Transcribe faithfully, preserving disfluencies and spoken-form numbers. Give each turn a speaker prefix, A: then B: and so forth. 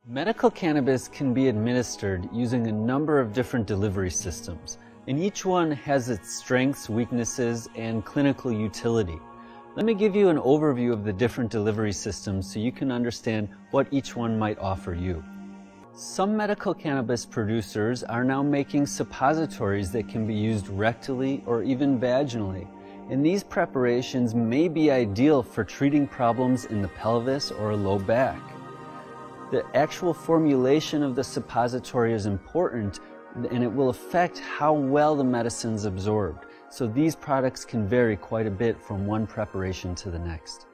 A: Medical cannabis can be administered using a number of different delivery systems, and each one has its strengths, weaknesses, and clinical utility. Let me give you an overview of the different delivery systems so you can understand what each one might offer you. Some medical cannabis producers are now making suppositories that can be used rectally or even vaginally, and these preparations may be ideal for treating problems in the pelvis or low back. The actual formulation of the suppository is important, and it will affect how well the medicine is absorbed. So these products can vary quite a bit from one preparation to the next.